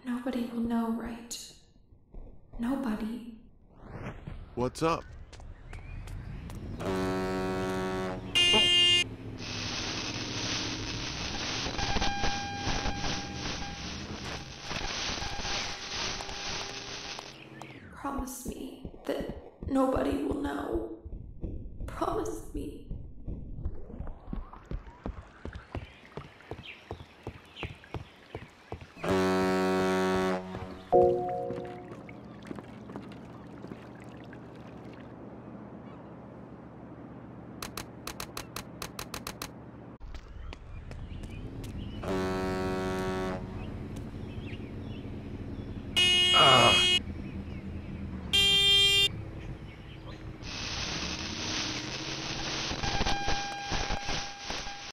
Nobody will know, right? Nobody. What's up? Promise me that nobody will know. Promise me.